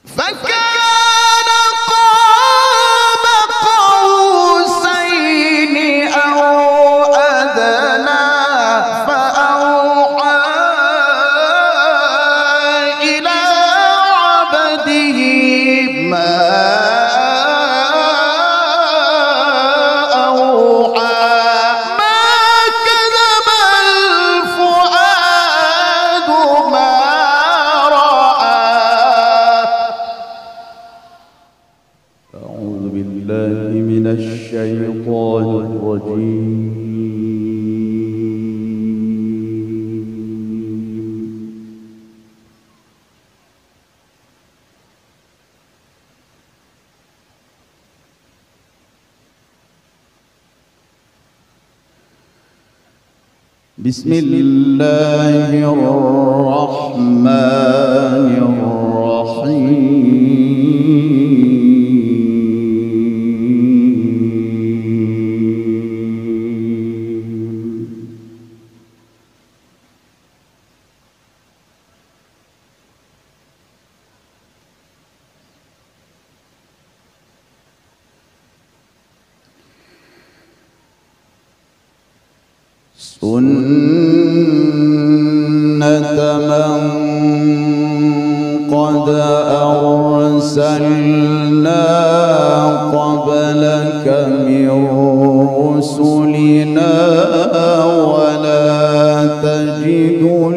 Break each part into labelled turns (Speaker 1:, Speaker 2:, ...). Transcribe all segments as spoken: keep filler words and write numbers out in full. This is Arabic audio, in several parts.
Speaker 1: فكان قاب قوسين أو أدنى فأوحى إلى عبده ما أوحى ما كذب الفؤاد ما رأى. أعوذ بالله من الشيطان الرجيم. بسم الله الرحمن الرحيم. سنة من قد أرسلنا قبلك من رسلنا ولا تجد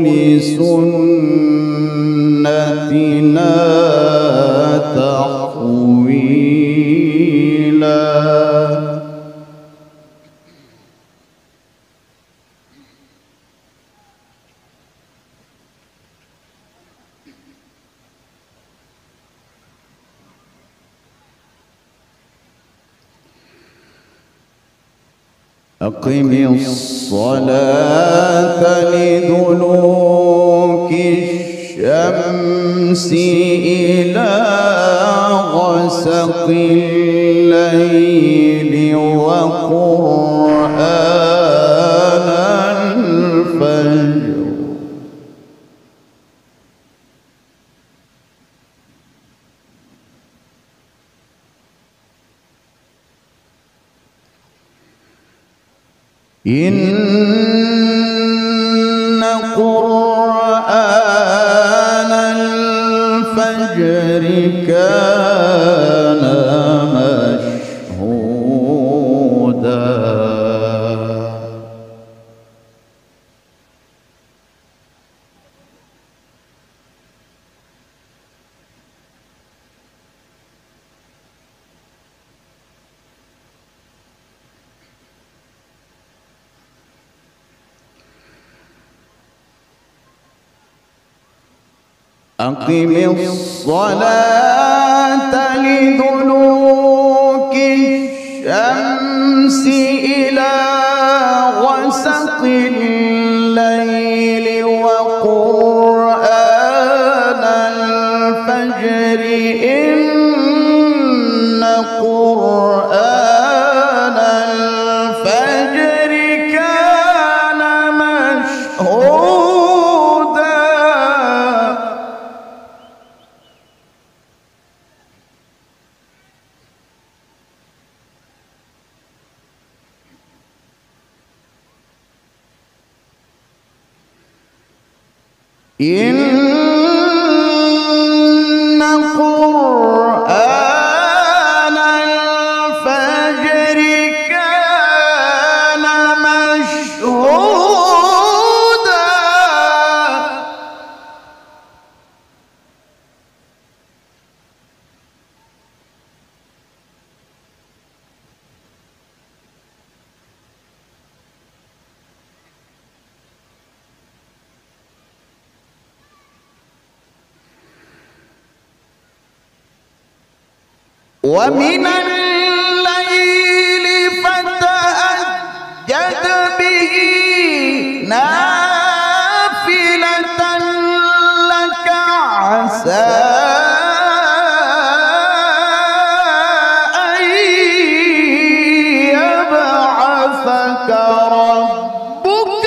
Speaker 1: لسنتنا تحويلا. أقم الصلاة لدلوك الشمس إلى غسق الليل وقرآن الفجر إن قرآن الفجر كان مشهودا. أقم الصلاة لدلوك الشمس إلى غسق الليل وقرآن الفجر إن قرآن الفجر كان مشهودا. إن قرآن الفجر كان مشهودا. ومن الليل فتهجد به نافلة لك عسى أن يبعثك ربك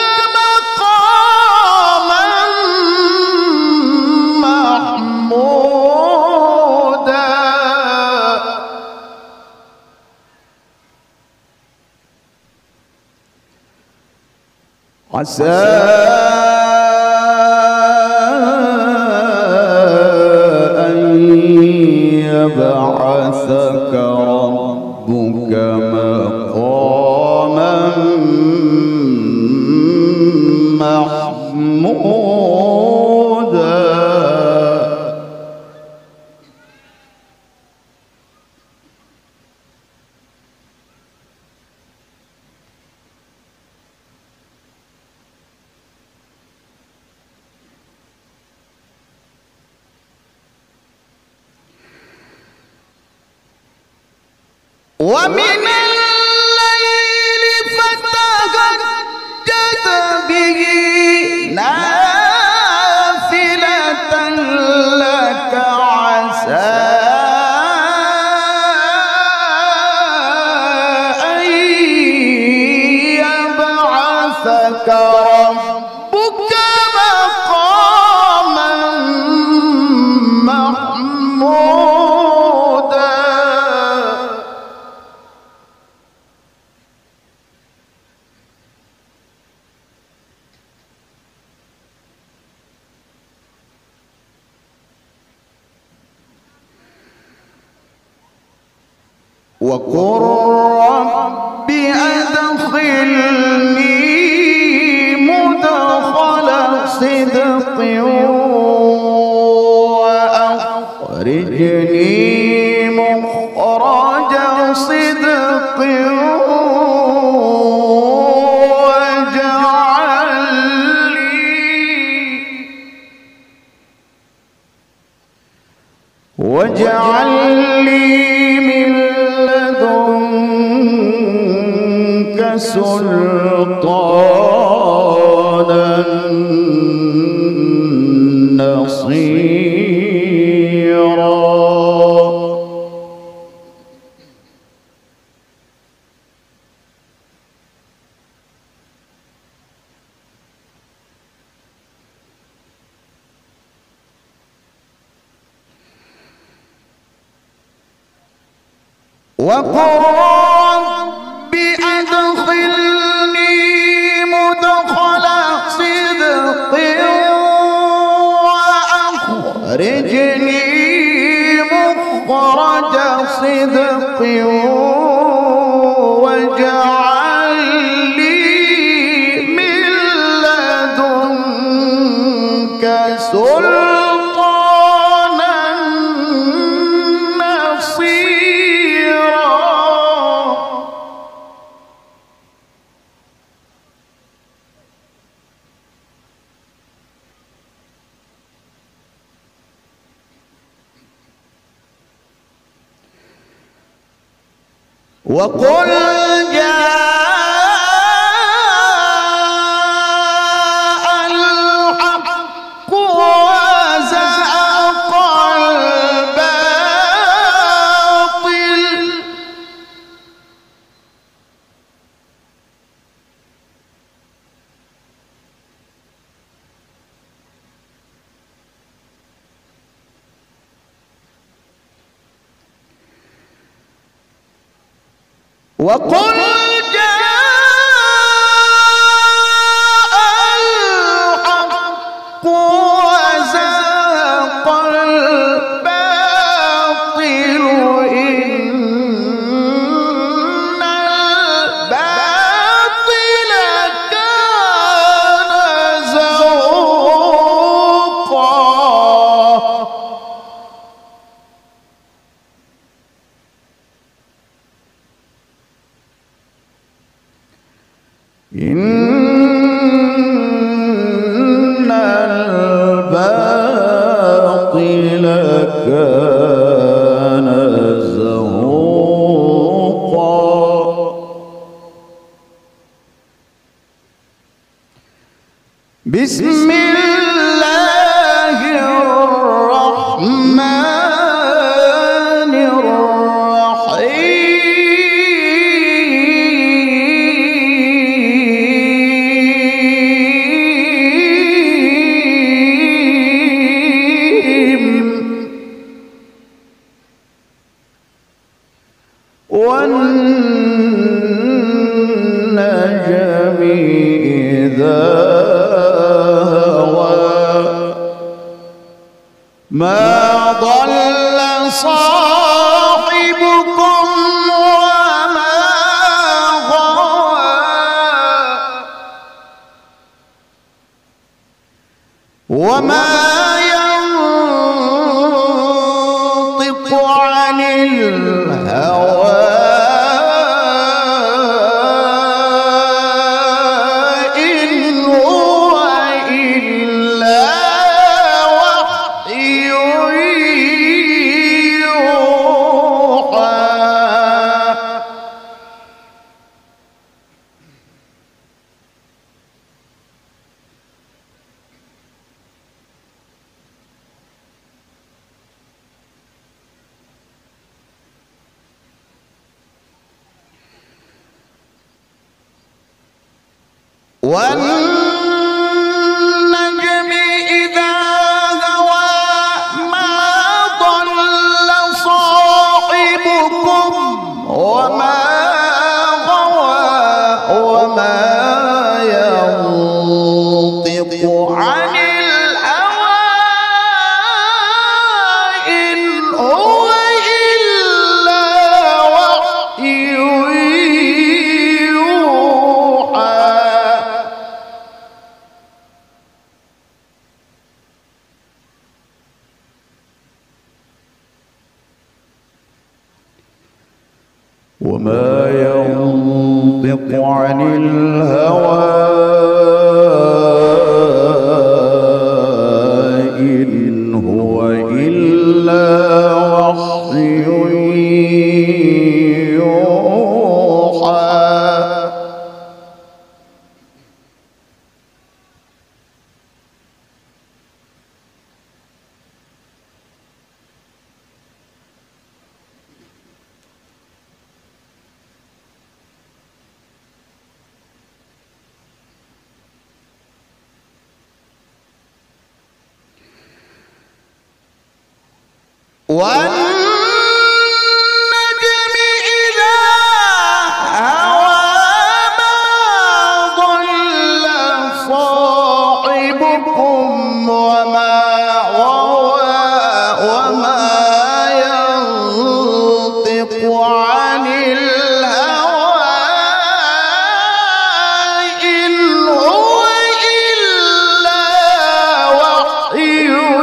Speaker 1: مقاما محمودا. عسى أن يبعثك ربك مقاما محمودا. ومن الليل فتهجد به نافلة لك عسى أن يبعثك ربك مقاما محمودا. وقل رب أدخلني مدخل صدق وأخرجني مخرج صدق واجعل لي واجعل لي سلطانا نصيرا. وقل رب أدخلني مدخل صدق وأخرجني مخرج صدق واجعل لي من لدنك سلطانا نصيرا. وقل جاء الحق وزهق الباطل وقل جاء الحق وزهق الباطل إن الباطل كان زهوقا. إن الباطل كان زهوقا. بسم الله الرحمن الرحيم. والنجم إذا ما ضل صاحبكم وما غوى وما ينطق عن الهوى إن هو إلا وحي يوحى. والنجم إذا هوى ما ضل صاحبكم وما غوى وما ينطق عن الهوى إن هو إلا وحي وما ينطق عن الهوى إن هو إلا وحي يوحى. والنجم إذا هوى ما ضل صاحبكم وما غوى وما ينطق عن الهوى إن هو إلا وحي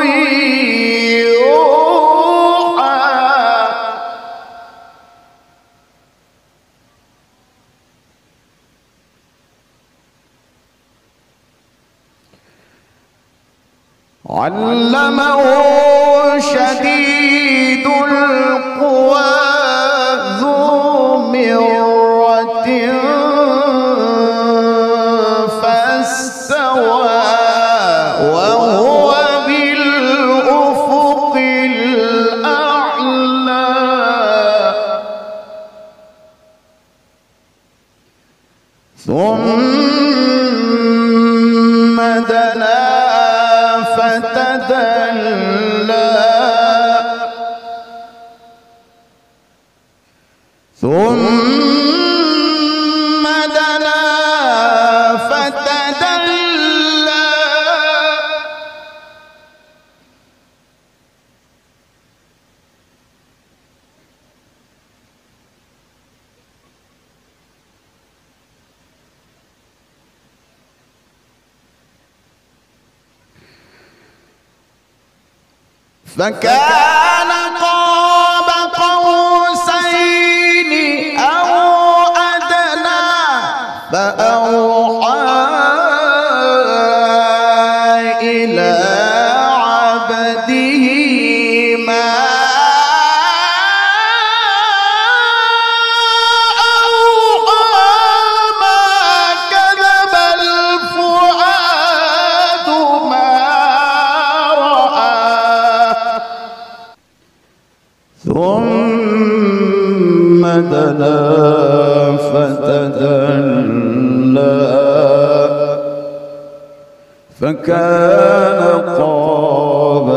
Speaker 1: علمه شديد القوى ذو مرة فاستوى وهو بالأفق الأعلى ثم دنا فتدلى ثم دنا فتدلى فكان قاب قوسين أو أدنى فأوحى إلى عبده ما أوحى ما كذب الفؤاد ما ثم دنا فتدلى فكان قاب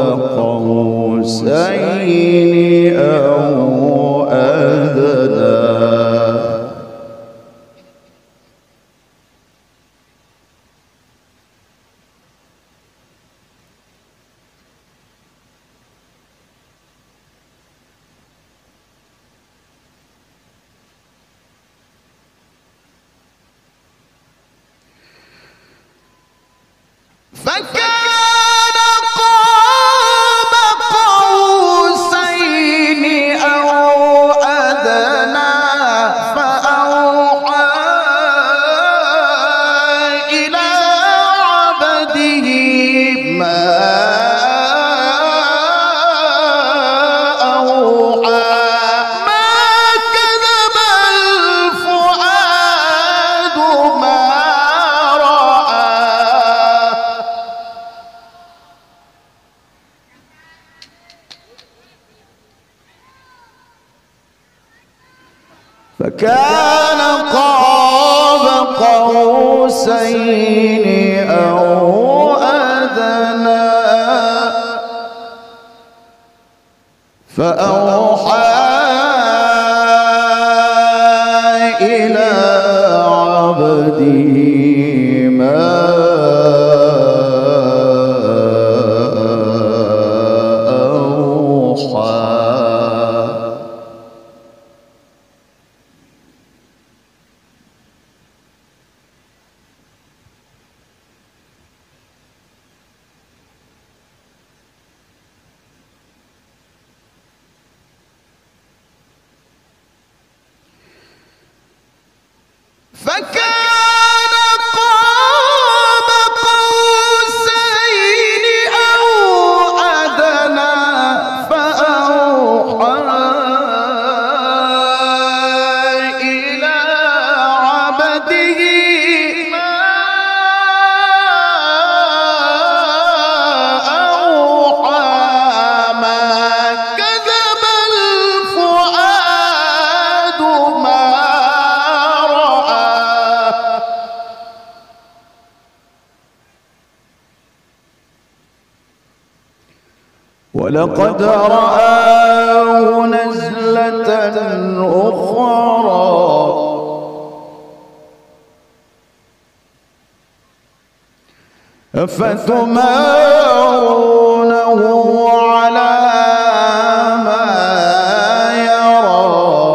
Speaker 1: قوسين أو أدنى. فكان قاب قوسين أو أدنى فأوحى إلى عبده ما أوحى. فكان قاب قوسين أو أدنى فأوحى إلى عبده ما أوحى ما كذب الفؤاد ما ولقد رآه نزلة أخرى أفتمارونه على ما يرى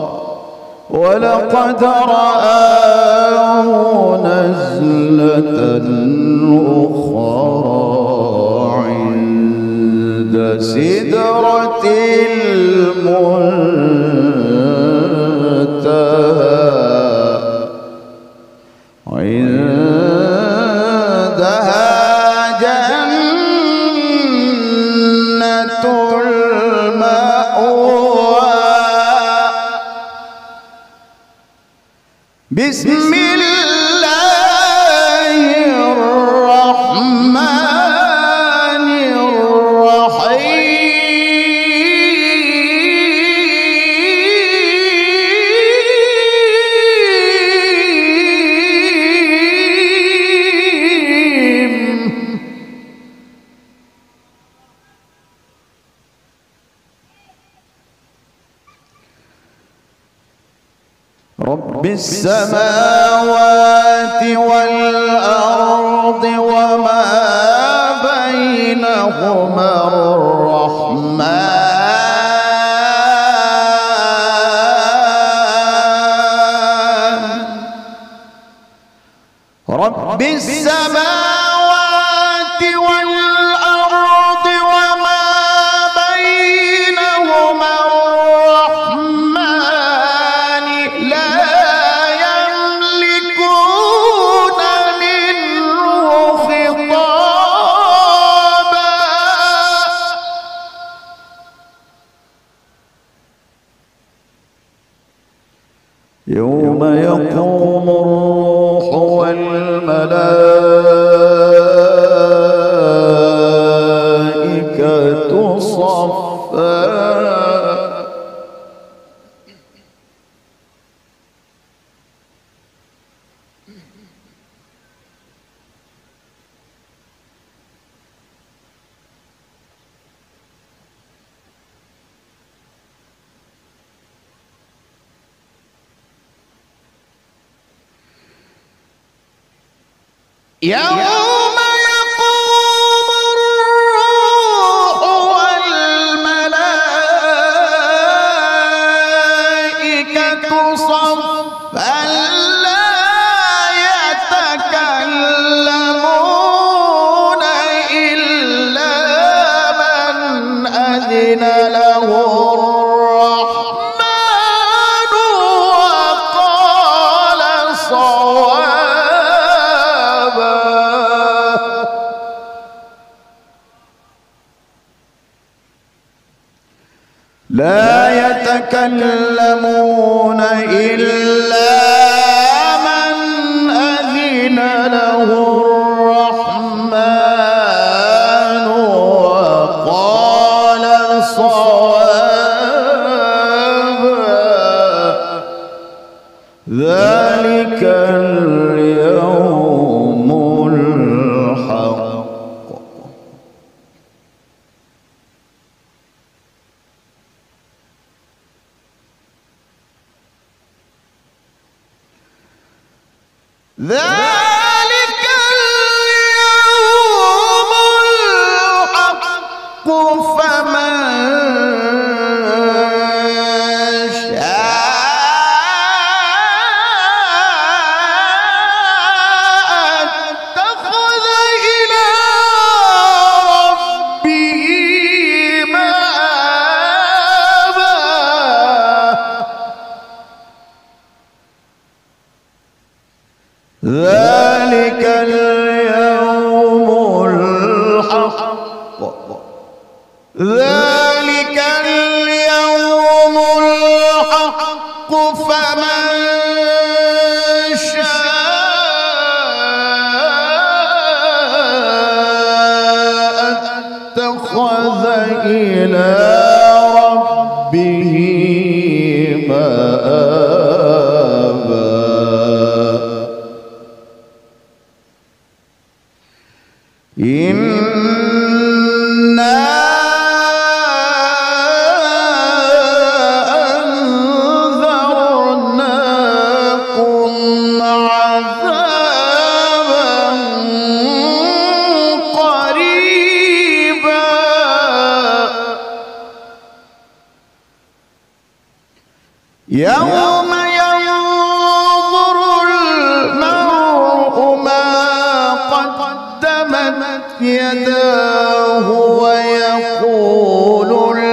Speaker 1: ولقد رآه نزلة أخرى سدرة المنتهى عندها جنة المأوى. بسم الله الرحمن رب السماوات والأرض وما بينهما الرحمن رب السماوات والأرض وما بينهما الرحمن لا يملكون منه خطابا. يوم يقوم الروح والملائكة صفا يوم يقوم الروح والملائكة صفا لا يتكلمون إلا من أذن له الرحمن وقال صوابا. لا يتكلمون إلا من أذن له الرحمن وقال صوابا. ذلك اليوم الحق فمن شاء اتخذ إلى ربه مآبا. ذلك اليوم الحق ذلك اليوم الحق فمن شاء اتخذ إلى ربه مآبا. إنا أنذرناكم عذابا قريبا يوم ينظر المرء ما قدمت يداه ويقول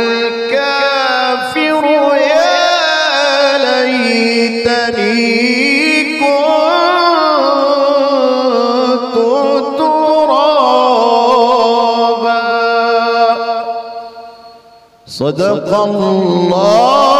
Speaker 1: الكافر يا ليتني كنت ترابا. صدق الله